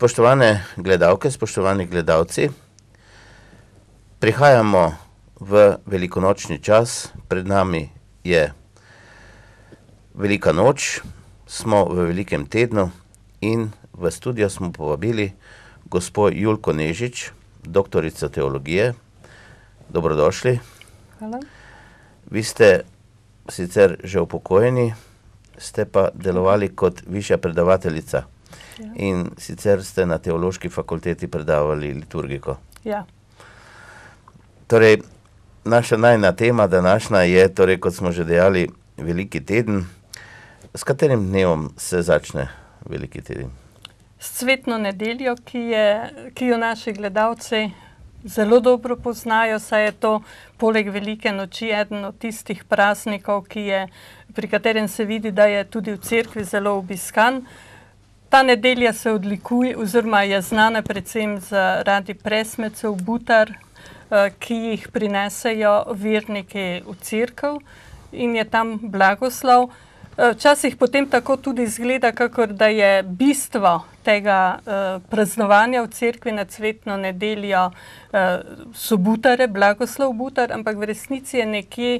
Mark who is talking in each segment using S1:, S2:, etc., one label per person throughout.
S1: Spoštovane gledalke, spoštovani gledalci, prihajamo v velikonočni čas, pred nami je Velika noč, smo v velikem tednu in v studio smo povabili gospo Julko Nežič, doktorico teologije. Dobrodošli.
S2: Hvala.
S1: Vi ste sicer že upokojeni, ste pa delovali kot višja predavateljica.
S2: Ja.
S1: In sicer ste na teološki fakulteti predavali liturgiko.
S2: Ja.
S1: Torej, naša najina tema današnja je, torej, kot smo že dejali, Veliki teden. S katerim dnevom se začne Veliki teden?
S2: S cvetno nedeljo, ki jo naši gledalci zelo dobro poznajo, saj je to poleg Velike noči eden od tistih praznikov, pri katerem se vidi, da je tudi v cerkvi zelo obiskan. Ta nedelja se odlikuje, oziroma je znana predvsem zaradi presmecev, butar, ki jih prinesejo verniki v cerkev in je tam blagoslov. Včasih potem tako tudi izgleda, kakor da je bistvo tega praznovanja v cerkvi na cvetno nedeljo so butare, blagoslov butar, ampak v resnici je nekje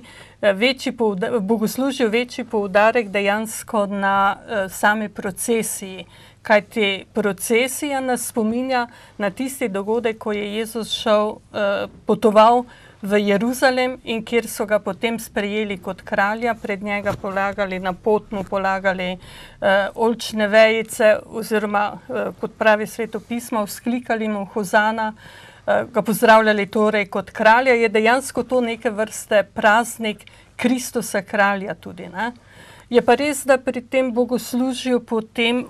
S2: bogoslužijo večji poudarek dejansko na sami procesiji. Kajti procesija nas spominja na tisti dogodek, ko je Jezus potoval v Jeruzalem in kjer so ga potem sprejeli kot kralja, pred njega polagali na pot, mu polagali oljčne vejice oziroma, kot pravi Sveto pismo, vzklikali mu hozana, ga pozdravljali torej kot kralja. Je dejansko to neke vrste praznik Kristusa kralja tudi, ne? Je pa res, da pri tem bogoslužju potem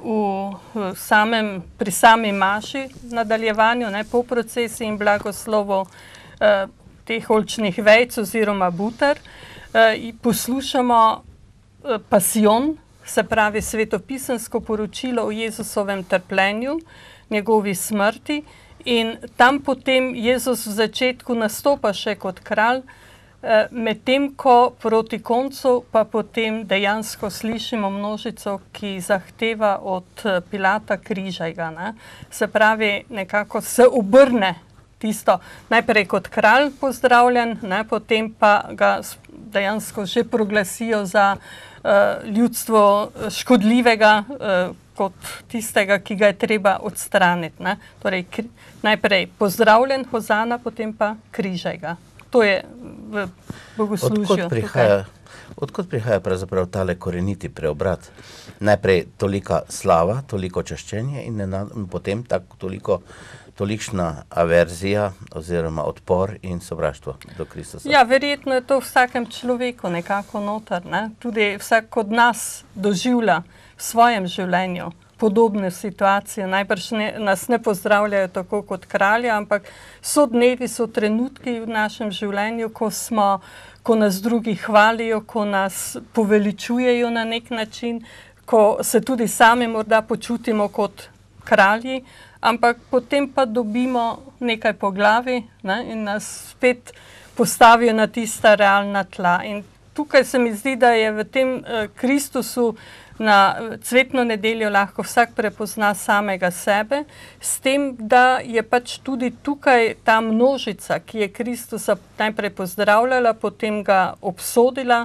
S2: pri sami maši nadaljevanju, ne, po procesiji in blagoslovu teh oljčnih vejic oziroma butar, poslušamo pasijon, se pravi svetopisemsko poročilo o Jezusovem trpljenju, njegovi smrti, in tam potem Jezus v začetku nastopa še kot kralj, medtem ko proti koncu pa potem dejansko slišimo množico, ki zahteva od Pilata križaj ga, ne. Se pravi, nekako se obrne tisto, najprej kot kralj pozdravljen, ne, potem pa ga dejansko že proglasijo za ljudstvo škodljivega, kot tistega, ki ga je treba odstraniti, ne. Torej, najprej pozdravljen, hozana, potem pa križaj ga. To je v bogoslužju.
S1: Odkot prihaja pravzaprav tale koreniti preobrat? Najprej tolika slava, toliko čaščenje in potem tolikšna averzija oziroma odpor in sovraštvo do Kristusa.
S2: Ja, verjetno je to v vsakem človeku nekako noter, ne? Tudi vsak od nas doživlja v svojem življenju podobne situacije. Najbrž nas ne pozdravljajo tako kot kralja, ampak so dnevi, so trenutki v našem življenju, ko nas drugi hvalijo, ko nas poveličujejo na nek način, ko se tudi sami morda počutimo kot kralji, ampak potem pa dobimo nekaj po glavi, ne, in nas spet postavijo na tista realna tla. In tukaj se mi zdi, da je v tem Kristusu na cvetno nedeljo lahko vsak prepozna samega sebe, s tem, da je pač tudi tukaj ta množica, ki je Kristusa najprej pozdravljala, potem ga obsodila,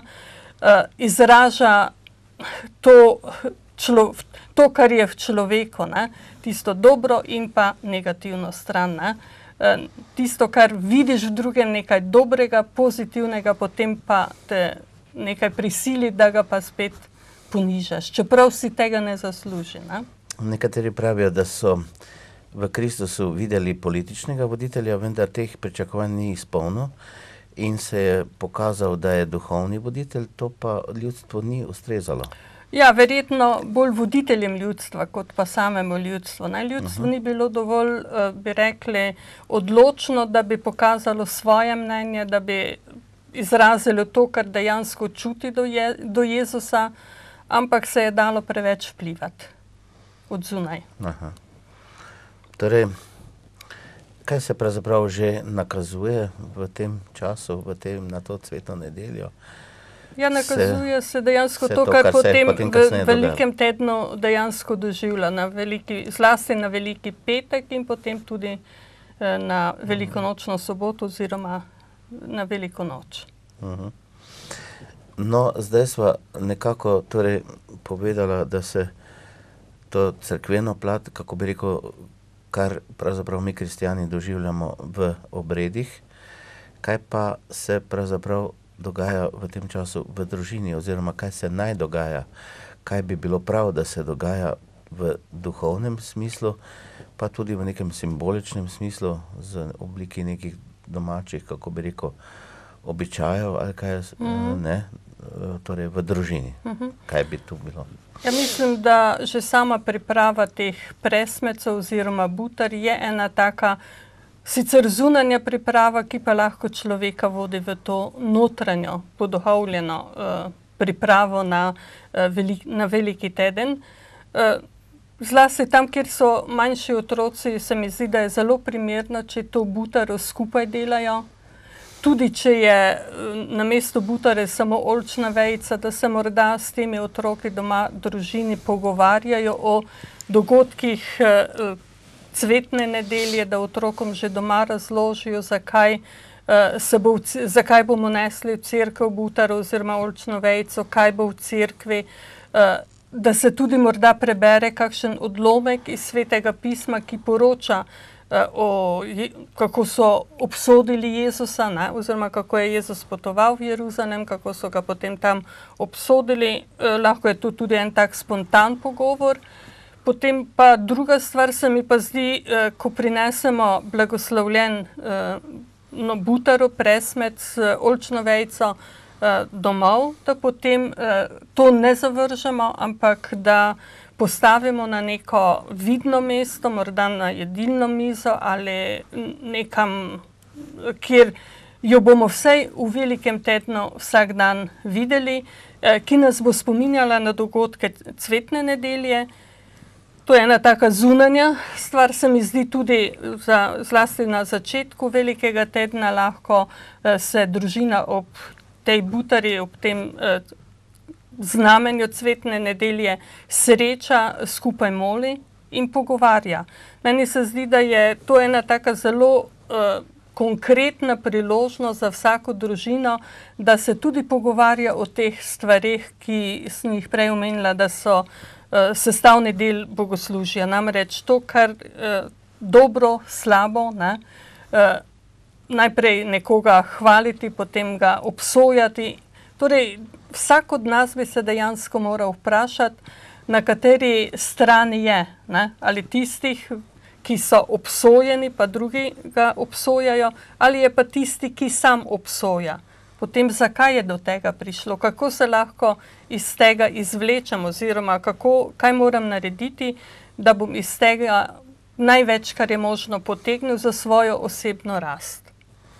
S2: izraža to, kar je v človeku, ne? Tisto dobro in pa negativno stran, ne? Tisto, kar vidiš v drugem, nekaj dobrega, pozitivnega, potem pa te nekaj prisili, da ga pa spet ponižaš, čeprav si tega ne zasluži, ne?
S1: Nekateri pravijo, da so v Kristusu videli političnega voditelja, vendar teh pričakovanj ni izpolnil in se je pokazal, da je duhovni voditelj, to pa ljudstvo ni ustrezalo.
S2: Ja, verjetno bolj voditeljem ljudstva, kot pa samemu ljudstvu, ne? Ljudstvo ni bilo dovolj, bi rekli, odločno, da bi pokazalo svoje mnenje, da bi izrazilo to, kar dejansko čuti do Jezusa, ampak se je dalo preveč vplivati od zunaj.
S1: Aha. Torej, kaj se pravzaprav že nakazuje v tem času, na to cvetno nedeljo?
S2: Ja, nakazuje se dejansko to,
S1: kar
S2: kar potem
S1: kasneje
S2: v velikem tednu dejansko doživlja, zlasti na veliki petek in potem tudi na velikonočno soboto oziroma na veliko noč.
S1: No, zdaj sva nekako torej povedala, da se to cerkveno plat, kako bi rekel, kar pravzaprav mi kristjani doživljamo v obredih. Kaj pa se pravzaprav dogaja v tem času v družini, oziroma kaj se naj dogaja, kaj bi bilo prav, da se dogaja v duhovnem smislu, pa tudi v nekem simboličnem smislu, z obliki nekih domačih, kako bi rekel, običajev, ali kaj, ne, torej v družini. Kaj bi tu bilo?
S2: Ja, mislim, da že sama priprava teh presmecov oziroma butar je ena taka sicer zunanja priprava, ki pa lahko človeka vodi v to notranjo, poduhovljeno pripravo na veliki teden. Zlasti tam, kjer so manjši otroci, se mi zdi, da je zelo primerno, če to butaro skupaj delajo. Tudi, če je na mesto butare samo oljčna vejica, da se morda s temi otroki doma družini pogovarjajo o dogodkih cvetne nedelje, da otrokom že doma razložijo, zakaj bomo nesli v cerkev butaro oziroma oljčno vejico, kaj bo v cerkvi, da se tudi morda prebere kakšen odlomek iz Svetega pisma, ki poroča kako so obsodili Jezusa, ne, oziroma kako je Jezus potoval v Jeruzalem, kako so ga potem tam obsodili. Lahko je to tudi en tak spontan pogovor. Potem pa druga stvar se mi pa zdi, ko prinesemo blagoslovljen butaro, presmet z oljčno vejico domov, da potem to ne zavržemo, ampak da postavimo na neko vidno mesto, morda na jedilno mizo ali nekam, kjer jo bomo vsaj v velikem tednu vsak dan videli, ki nas bo spominjala na dogodke cvetne nedelje. To je ena taka zunanja stvar, se mi zdi tudi zlasti na začetku velikega tedna lahko se družina ob tej butari, ob tem znamenju cvetne nedelje sreča, skupaj moli in pogovarja. Meni se zdi, da je to ena taka zelo konkretna priložnost za vsako družino, da se tudi pogovarja o teh stvareh, ki sem jih prej omenila, da so sestavni del bogoslužja. Namreč to, kar dobro, slabo, ne, najprej nekoga hvaliti, potem ga obsojati. Torej, vsak od nas bi se dejansko moral vprašati, na kateri strani je, ne? Ali tistih, ki so obsojeni, pa drugi ga obsojajo, ali je pa tisti, ki sam obsoja. Potem, zakaj je do tega prišlo, kako se lahko iz tega izvlečem, oziroma kaj moram narediti, da bom iz tega največ, kar je možno, potegnil za svojo osebno rast.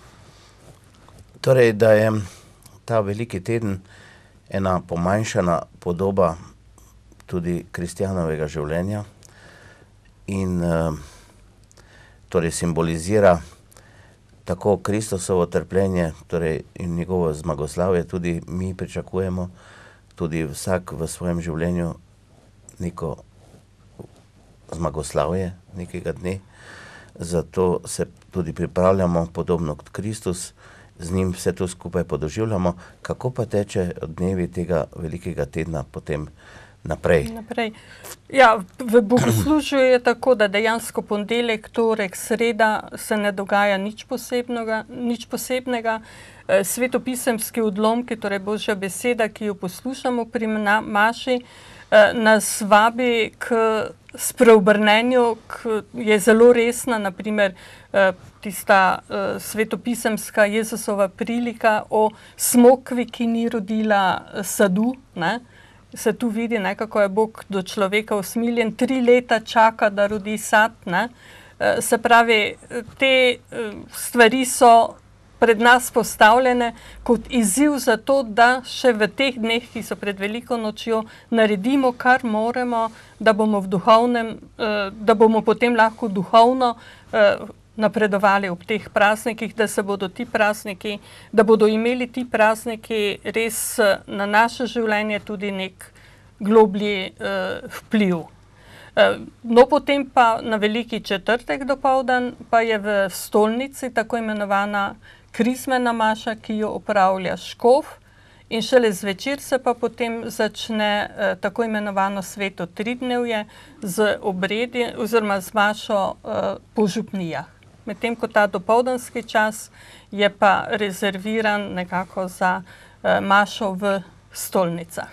S1: Torej, da je ta veliki teden ena pomanjšana podoba tudi kristjanovega življenja in torej simbolizira tako Kristusovo trpljenje, torej in njegovo zmagoslavje, tudi mi pričakujemo, tudi vsak v svojem življenju neko zmagoslavje nekega dne. Zato se tudi pripravljamo podobno kot Kristus, z njim vse to skupaj podoživljamo. Kako pa teče dnevi tega velikega tedna potem naprej?
S2: Ja, v bogoslužju je tako, da dejansko ponedeljek, torek, sreda se ne dogaja nič posebnega. Svetopisemski odlomki, torej Božja beseda, ki jo poslušamo pri maši, nas vabi k spreobrnenju, je zelo resna, naprimer tista svetopisemska Jezusova prilika o smokvi, ki ni rodila sadu, ne? Se tu vidi, ne, kako je Bog do človeka usmiljen, 3 leta čaka, da rodi sad, ne? Se pravi, te stvari so pred nas postavljene kot izziv za to, da še v teh dneh, ki so pred veliko nočjo, naredimo, kar moremo, da bomo potem lahko duhovno napredovali ob teh praznikih, da bodo imeli ti prazniki res na naše življenje tudi nek globlji vpliv. No, potem pa na Veliki četrtek dopoldan pa je v stolnici tako imenovana krizmena maša, ki jo opravlja škof, in šele zvečer se pa potem začne tako imenovano sveto tridnevje z obredi oziroma z mašo po župnijah. Medtem ko ta dopoldanski čas je pa rezerviran nekako za mašo v stolnicah.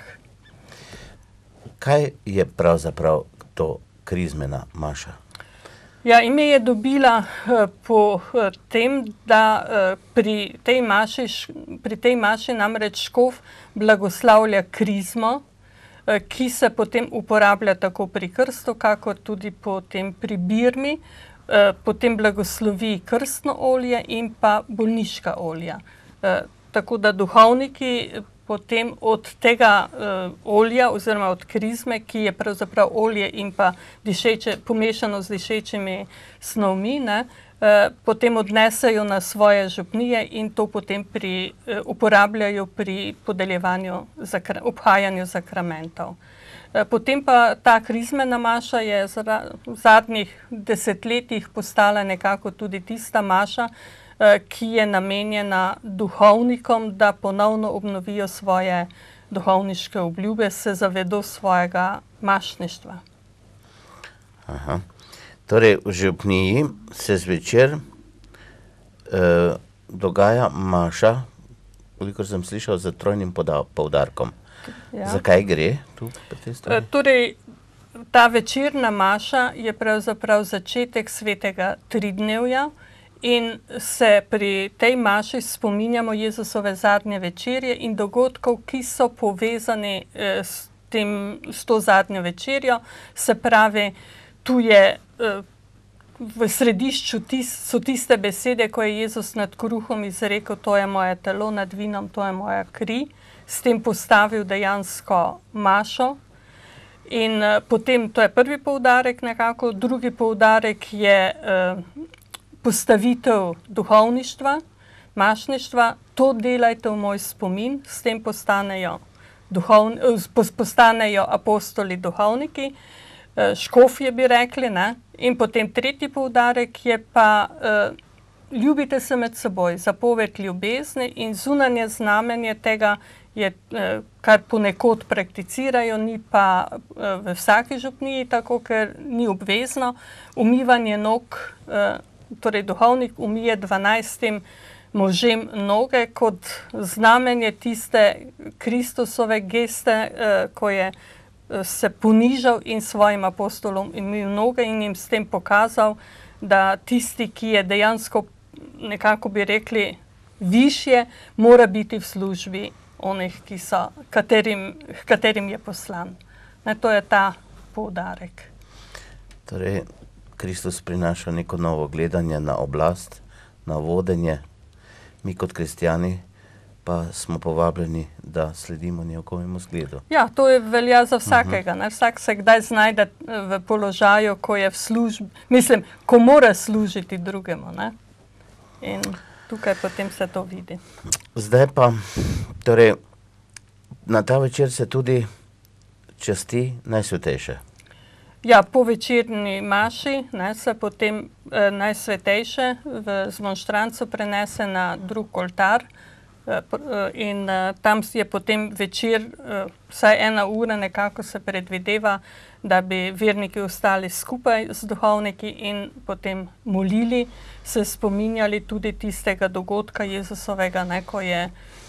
S1: Kaj je pravzaprav to krizmena maša?
S2: Ja, ime je dobila po tem, da pri tej maši namreč škof blagoslavlja krizmo, ki se potem uporablja tako pri krstu, kakor tudi potem pri birmi, potem blagoslovi krstno olje in pa bolniška olja. Tako da duhovniki potem od tega olja oziroma od krizme, ki je pravzaprav olje in pa pomešano z dišečimi snovmi, potem odnesejo na svoje župnije in to potem uporabljajo pri podeljevanju, obhajanju sakramentov. Potem pa ta krizmena maša je v zadnjih desetletjih postala nekako tudi tista maša, ki je namenjena duhovnikom, da ponovno obnovijo svoje duhovniške obljube, se zavedo svojega mašništva.
S1: Aha. Torej, v župniji se zvečer dogaja maša, kolikor sem slišal, z trojnim poudarkom.
S2: Ja.
S1: Zakaj gre tu pri tej stvari?
S2: Torej, ta večerna maša je pravzaprav začetek svetega tridnevja in se pri tej maši spominjamo Jezusove zadnje večerje in dogodkov, ki so povezani s to zadnjo večerjo. Se pravi, tu je v središču so tiste besede, ko je Jezus nad kruhom izrekel, to je moje telo, nad vinom, to je moja kri, s tem postavil dejansko mašo. In potem, to je prvi poudarek nekako, drugi poudarek je postavitev duhovništva, mašništva, to delajte v moj spomin, s tem postanejo apostoli duhovniki, škofje bi rekli, ne? In potem tretji poudarek je pa ljubite se med seboj, zapoved ljubezni in zunanje znamenje tega je, kar ponekod prakticirajo, ni pa v vsaki župniji tako, ker ni obvezno, umivanje nog, torej duhovnik umije 12 možem noge kot znamenje tiste Kristusove geste, ko je se ponižal in svojim apostolom umil noge in jim s tem pokazal, da tisti, ki je dejansko, nekako bi rekli, višje, mora biti v službi onih, katerim je poslan. To je ta poudarek.
S1: Torej, Kristus prinaša neko novo gledanje na oblast, na vodenje. Mi kot kristjani pa smo povabljeni, da sledimo njegovemu zgledu.
S2: Ja, to velja za vsakega. Vsak se kdaj znajde v položaju, ko je v službi, ko mora služiti drugemu. In tukaj potem se to vidi.
S1: Zdaj pa, torej, na ta večer se tudi časti najsvetejše.
S2: Ja, po večerni maši se potem najsvetejše v zmonštrancu prenese na drug oltar in tam je potem večer, vsaj 1 ura nekako se predvideva, da bi verniki ostali skupaj z duhovniki in potem molili, se spominjali tudi tistega dogodka Jezusovega, ko je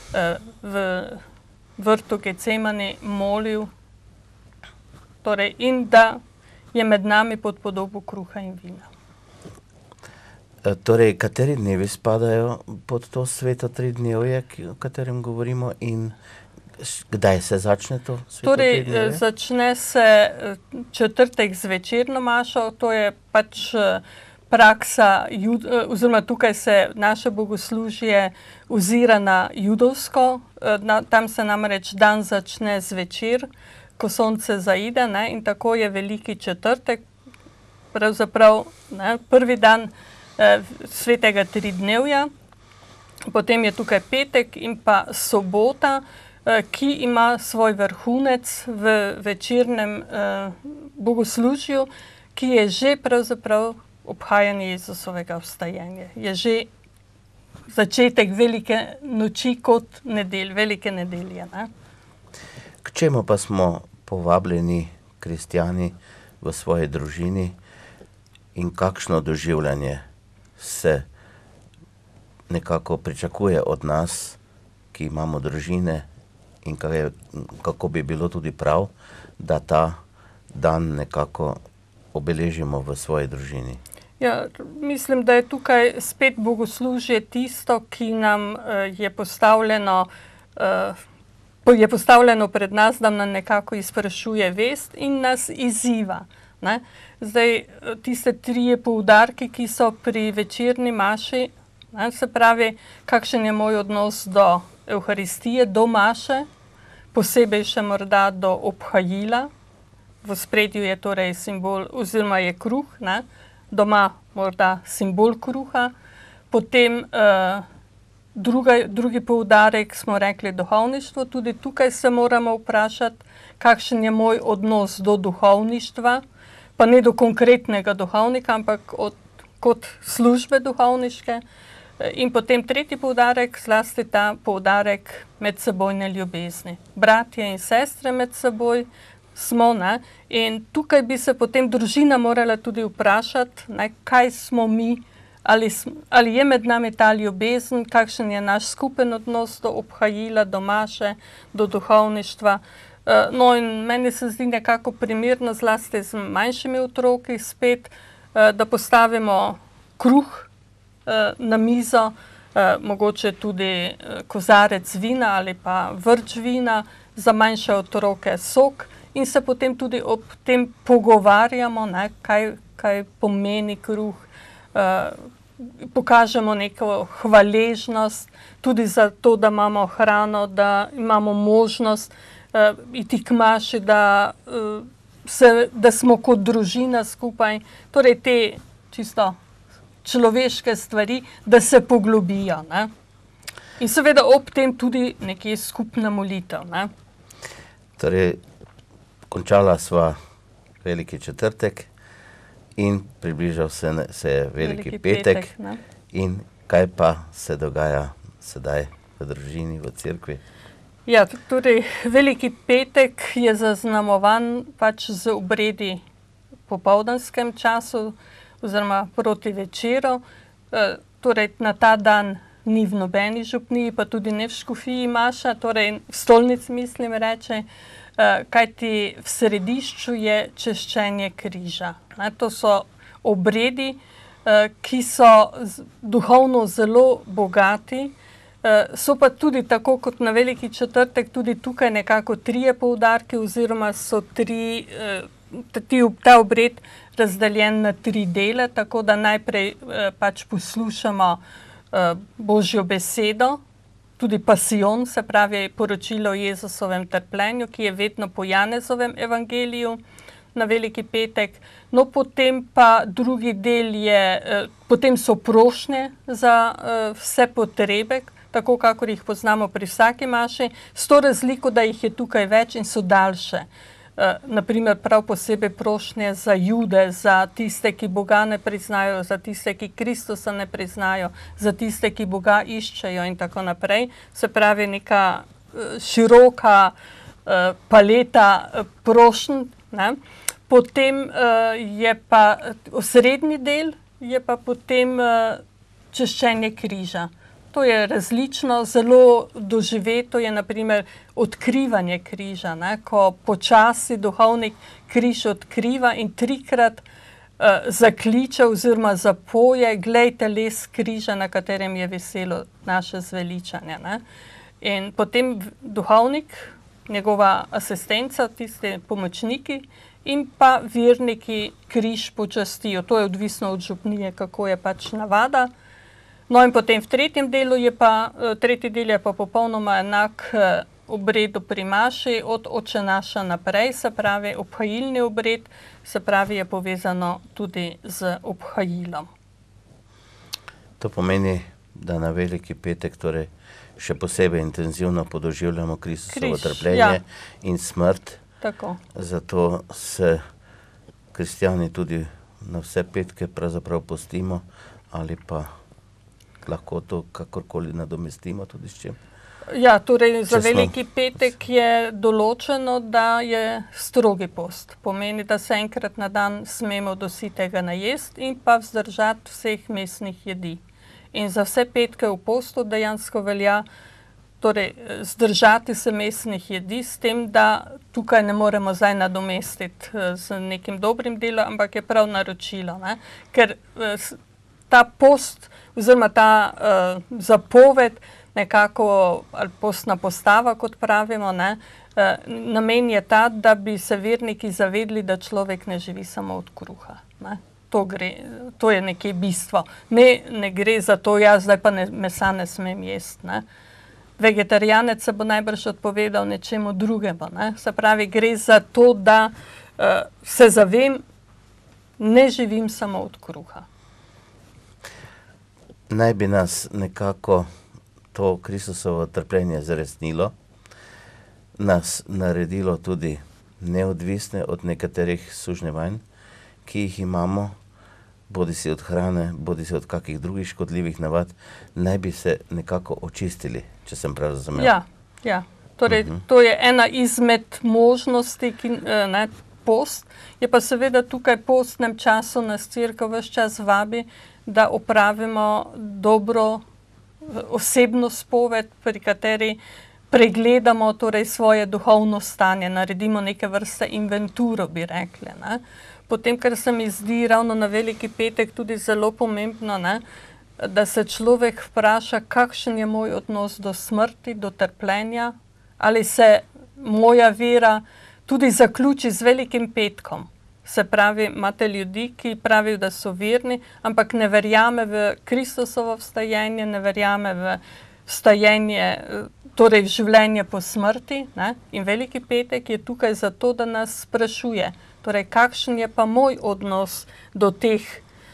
S2: v vrtu Getsemani molil, torej, in da je med nami pod podobo kruha in vina.
S1: Torej, kateri dnevi spadajo pod to sveto tridnevje, o katerem govorimo, in kdaj se začne to sveto tridnevje?
S2: Torej, začne se četrtek z večerno mašo, to je pač praksa, oziroma tukaj se naše bogoslužje ozira na judovsko, tam se namreč dan začne zvečer, ko sonce zaide, in tako je Veliki četrtek, pravzaprav prvi dan svetega tridnevja. Potem je tukaj petek in pa sobota, ki ima svoj vrhunec v večernem bogoslužju, ki je že pravzaprav obhajanje Jezusovega vstajenja. Je že začetek velike noči kot velike nedelje. Ne?
S1: K čemu pa smo povabljeni kristjani v svoji družini in kakšno doživljanje se nekako pričakuje od nas, ki imamo družine, in kako bi bilo tudi prav, da ta dan nekako obeležimo v svoji družini?
S2: Ja, mislim, da je tukaj spet bogoslužje tisto, ki nam je postavljeno pred nas, da nam nekako izprašuje vest in nas izziva. Ne? Zdaj, tiste trije poudarki, ki so pri večerni maši, ne, se pravi, kakšen je moj odnos do Evharistije, do maše, posebej še morda do obhajila. V ospredju je torej simbol, oziroma je kruh, ne? Doma morda simbol kruha. Potem drugi poudarek smo rekli duhovništvo. Tudi tukaj se moramo vprašati, kakšen je moj odnos do duhovništva, pa ne do konkretnega duhovnika, ampak kot službe duhovniške. In potem tretji poudarek, zlasti ta poudarek medsebojne ljubezni. Bratje in sestre med seboj smo, ne? In tukaj bi se potem družina morala tudi vprašati, ne, kaj smo mi, ali je med nami ta ljubezen, kakšen je naš skupen odnos do obhajila, do maše, do duhovništva. No, in meni se zdi nekako primerno, zlasti z manjšimi otroki spet, da postavimo kruh na mizo, mogoče tudi kozarec vina ali pa vrč vina, za manjše otroke sok, in se potem tudi ob tem pogovarjamo, ne, kaj pomeni kruh, pokažemo neko hvaležnost tudi za to, da imamo hrano, da imamo možnost iti k maši, da smo kot družina skupaj, torej te čisto človeške stvari, da se poglobijo. Ne? In seveda ob tem tudi nekje skupna molitev. Ne?
S1: Torej, končala sva veliki četrtek in približal se je veliki petek. In kaj pa se dogaja sedaj v družini, v cerkvi?
S2: Ja, torej veliki petek je zaznamovan pač z obredi v popoldanskem času oziroma proti večeru. Torej na ta dan ni v nobeni župniji, pa tudi ne v škofiji maša, torej v stolnici mislim reče, kajti v središču je češčenje križa. To so obredi, ki so duhovno zelo bogati, so pa tudi tako kot na veliki četrtek tudi tukaj nekako trije poudarki oziroma so ta obred razdeljen na 3 dele, tako da najprej pač poslušamo Božjo besedo, tudi pasijon, se pravi poročilo o Jezusovem trpljenju, ki je vedno po Janezovem evangeliju na veliki petek. No, potem pa drugi del je, potem so prošnje za vse potrebe, tako kakor jih poznamo pri vsaki maši, s to razliko, da jih je tukaj več in so daljše. Naprimer, prav posebej prošnje za Jude, za tiste, ki Boga ne priznajo, za tiste, ki Kristusa ne priznajo, za tiste, ki Boga iščejo in tako naprej. Se pravi, neka široka paleta prošenj. Potem je pa osrednji del, je pa potem češčenje križa. To je različno, zelo doživeto je naprimer odkrivanje križa, ne? Ko počasi duhovnik križ odkriva in 3-krat zakliče oziroma zapoje, glejte les križa, na katerem je veselo naše zveličanje. Ne? In potem duhovnik, njegova asistenca, tisti pomočniki in pa verniki križ počastijo. To je odvisno od župnije, kako je pač navada. No in potem v tretji del je pa popolnoma enak obredu pri maši od Oče naša naprej, se pravi obhajilni obred, se pravi je povezano tudi z obhajilom.
S1: To pomeni, da na Veliki petek torej še posebej intenzivno podoživljamo Kristusovo trpljenje in smrt.
S2: Tako.
S1: Zato se kristjani tudi na vse petke pravzaprav postimo ali pa lahko to kakorkoli nadomestimo tudi s čim.
S2: Ja, torej za Veliki petek je določeno, da je strogi post. Pomeni, da se enkrat na dan smemo do sitega najesti in pa vzdržati vseh mesnih jedi. In za vse petke v postu dejansko velja torej zdržati se mesnih jedi s tem, da tukaj ne moremo zdaj nadomestiti z nekim dobrim delom, ampak je prav naročilo. Ne? Ker ta post oziroma ta zapoved nekako, ali postna postava, kot pravimo, ne, namen je ta, da bi se verniki zavedli, da človek ne živi samo od kruha. Ne. To je nekje bistvo. Ne gre za to, jaz zdaj pa mesa ne smem jesti. Ne. Vegetarijanec se bo najbrž odpovedal nečemu drugemu. Ne. Se pravi, gre za to, da se zavem, ne živim samo od kruha.
S1: Naj bi nas nekako to Kristusovo trpljenje zaresnilo, nas naredilo tudi neodvisne od nekaterih sužnjevanj, ki jih imamo, bodisi od hrane, bodisi od kakih drugih škodljivih navad, naj bi se nekako očistili, če sem prav razumel.
S2: Ja. Torej, to je ena izmed možnosti, post. Je pa seveda tukaj postnem času nas Cerkev ves čas vabi, da opravimo dobro osebno spoved, pri kateri pregledamo torej svoje duhovno stanje, naredimo neke vrste inventuro, bi rekli. Ne. Potem, kar se mi zdi ravno na Veliki petek tudi zelo pomembno, ne, da se človek vpraša, kakšen je moj odnos do smrti, do trpljenja, ali se moja vera tudi zaključi z Velikim petkom. Se pravi, imate ljudi, ki pravijo, da so verni, ampak ne verjame v Kristusovo vstajenje, ne verjame v vstajenje, torej v življenje po smrti. Ne? In Veliki petek je tukaj zato, da nas sprašuje, torej kakšen je pa moj odnos do teh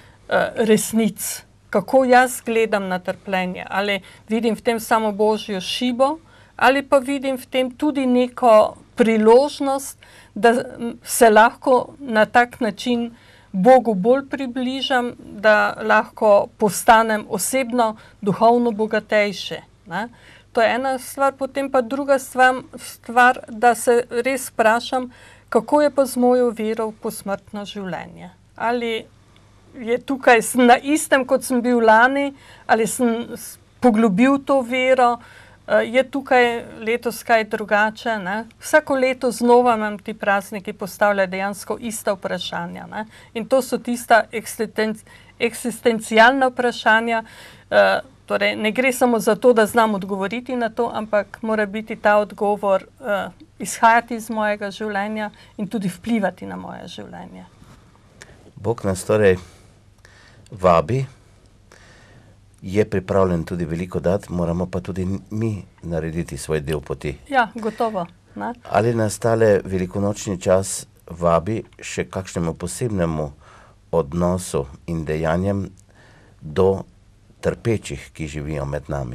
S2: resnic, kako jaz gledam na trpljenje, ali vidim v tem samo Božjo šibo, ali pa vidim v tem tudi neko priložnost, da se lahko na tak način Bogu bolj približam, da lahko postanem osebno, duhovno bogatejše. Ne? To je ena stvar, potem pa druga stvar, da se res vprašam, kako je pa z mojo vero v posmrtno življenje. Ali je tukaj na istem, kot sem bil lani, ali sem poglobil to vero, je tukaj letos kaj drugače. Ne? Vsako leto znova nam ti prazniki postavljajo dejansko ista vprašanja. Ne? In to so tista eksistencialna vprašanja. Torej, ne gre samo za to, da znam odgovoriti na to, ampak mora biti ta odgovor izhajati iz mojega življenja in tudi vplivati na moje življenje.
S1: Bog nas torej vabi, je pripravljen tudi veliko dati, moramo pa tudi mi narediti svoj del poti.
S2: Ja, gotovo. Ne?
S1: Ali nas tale velikonočni čas vabi še kakšnemu posebnemu odnosu in dejanjem do trpečih, ki živijo med nami?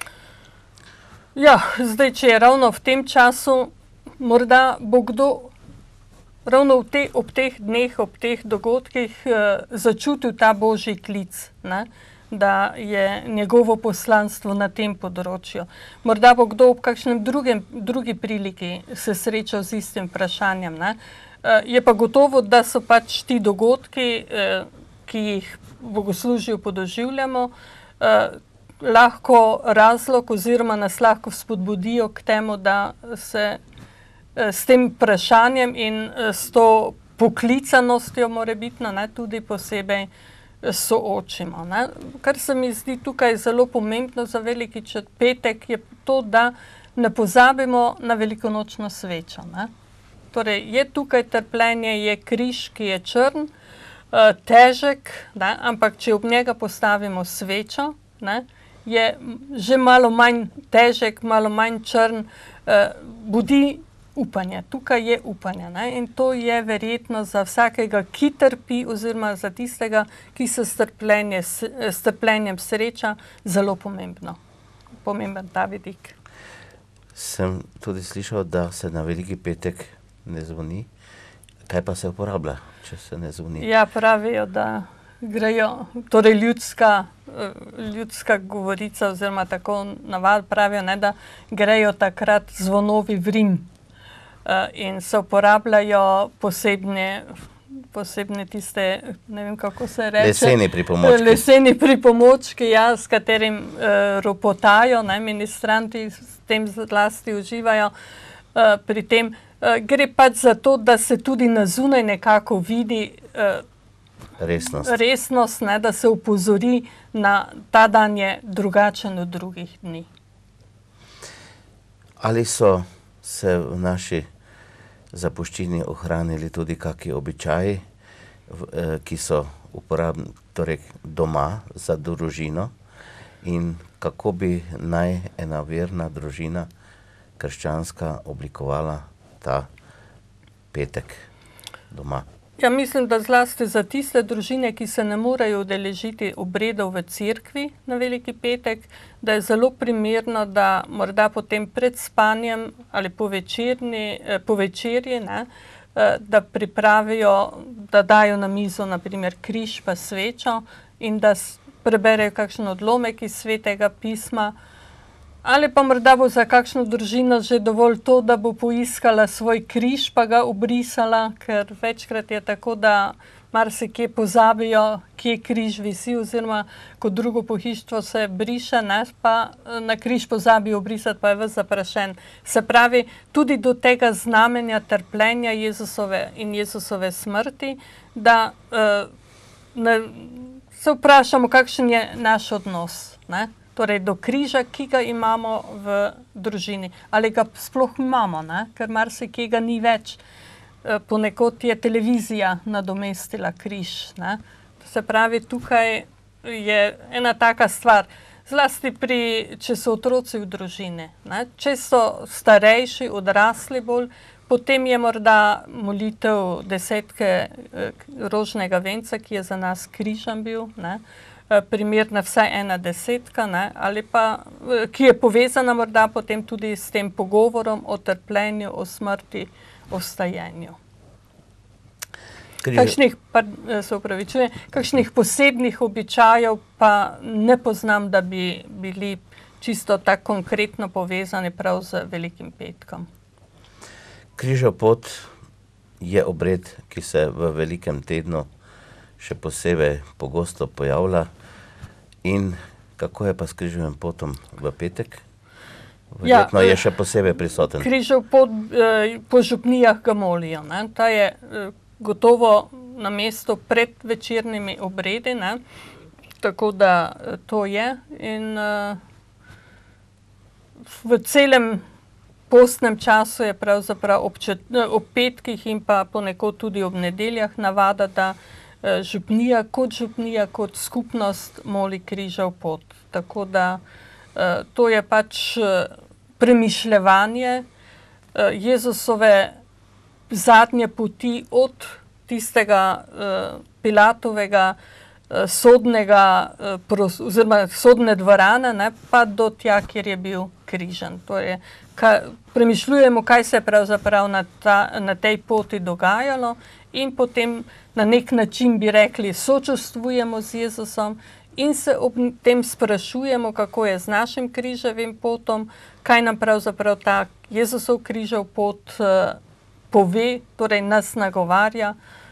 S2: Ja, zdaj, če je ravno v tem času, morda bo kdo ravno ob teh dneh, ob teh dogodkih začutil ta Božji klic, ne? Da je njegovo poslanstvo na tem področju. Morda bo kdo ob kakšnem drugi priliki se srečal z istim vprašanjem. Ne? Je pa gotovo, da so pač ti dogodki, ki jih v bogoslužju podoživljamo, lahko razlog oziroma nas lahko spodbudijo k temu, da se s tem vprašanjem in s to poklicanostjo morebitno, ne, tudi posebej soočimo. Ne. Kar se mi zdi tukaj zelo pomembno za Veliki petek, je to, da ne pozabimo na velikonočno svečo. Ne. Torej, je tukaj trpljenje, je križ, ki je črn, težek, ne, ampak če ob njega postavimo svečo, ne, je že malo manj težek, malo manj črn, budi upanje. Tukaj je upanje, ne? In to je verjetno za vsakega, ki trpi, oziroma za tistega, ki se s trpljenjem sreča, zelo pomembno. Pomemben ta vidik.
S1: Sem tudi slišal, da se na Veliki petek ne zvoni. Kaj pa se uporablja, če se ne zvoni?
S2: Ja, pravijo, da grejo, torej ljudska govorica oziroma tako navad pravijo, ne, da grejo takrat zvonovi v Rim in se uporabljajo posebne tiste, ne vem, kako se reče.
S1: Leseni pripomočki.
S2: Leseni pripomočki, ja, s katerim ropotajo, ne, ministranti s tem zlasti uživajo pri tem. Gre pač za to, da se tudi na zunaj nekako vidi resnost, ne, da se upozori na ta dan je drugačen od drugih dni. Ali
S1: so se v naši zapuščini ohranili tudi kakšni običaji, ki so uporabni, torej doma za družino, in kako bi naj ena verna družina krščanska oblikovala ta petek doma?
S2: Ja, mislim, da zlasti za tiste družine, ki se ne morejo udeležiti obredov v cerkvi na Veliki petek, da je zelo primerno, da morda potem pred spanjem ali po večerji, ne, da pripravijo, da dajo na mizo na primer križ pa svečo in da preberejo kakšen odlomek iz Svetega pisma. Ali pa morda bo za kakšno družino že dovolj to, da bo poiskala svoj križ pa ga obrisala, ker večkrat je tako, da marsikje pozabijo, kje križ visi, oziroma kot drugo pohištvo se briše, ne, pa na križ pozabijo obrisati, pa je ves zaprašen. Se pravi, tudi do tega znamenja trpljenja Jezusove in Jezusove smrti, da se vprašamo, kakšen je naš odnos, ne? Torej do križa, ki ga imamo v družini. Ali ga sploh imamo, ne? Ker marsikje ga ni več. Ponekod je televizija nadomestila križ, ne? Se pravi, tukaj je ena taka stvar. Zlasti če so otroci v družini, ne? Če so starejši, odrasli bolj, potem je morda molitev desetke rožnega venca, ki je za nas križem bil, ne? Primerna vsaj 1/10, ne, ali pa, ki je povezana morda potem tudi s tem pogovorom o trpljenju, o smrti, o vstajenju. Kakšnih posebnih običajev pa ne poznam, da bi bili čisto tako konkretno povezani prav z Velikim petkom.
S1: Križev pot je obred, ki se v Velikem tednu še posebej pogosto pojavlja. In kako je pa s križevim potom v petek? Verjetno je še posebej prisoten.
S2: Križev pot po župnijah ga molijo, ne? Ta je gotovo na mestu pred večernimi obredi, ne? Tako da to je. In v celem postnem času je pravzaprav ob petkih in pa ponekod tudi ob nedeljah navada, da župnija kot skupnost moli križev pot. Tako da to je pač premišljevanje Jezusove zadnje poti od tistega Pilatovega sodne dvorane, ne, pa do tja, kjer je bil križan. Torej, premišljujemo, kaj se je pravzaprav na tej poti dogajalo, in potem na nek način bi rekli, sočustvujemo z Jezusom in se ob tem sprašujemo, kako je z našim križevim potom, kaj nam pravzaprav ta Jezusov križev pot pove, torej nas nagovarja,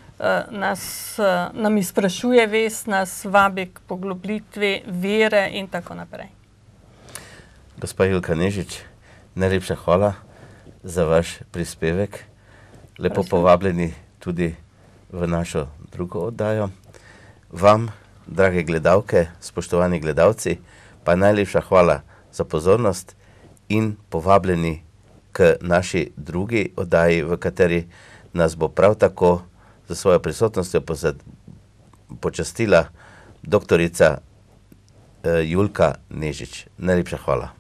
S2: nam izprašuje vest, nas vabi k poglobitvi vere in tako naprej.
S1: Gospa Julka Nežič, najlepša hvala za vaš prispevek. Lepo povabljeni tudi v našo drugo oddajo. Vam, drage gledalke, spoštovani gledalci, pa najlepša hvala za pozornost in povabljeni k naši drugi oddaji, v kateri nas bo prav tako za svojo prisotnostjo počastila doktorica Julka Nežič. Najlepša hvala.